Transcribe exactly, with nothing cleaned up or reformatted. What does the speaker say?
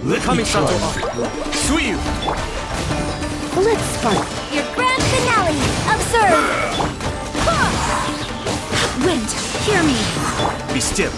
Kami-sato Suyu! Let's spark. Your grand finale. Observe. Wind, hear me. Be still.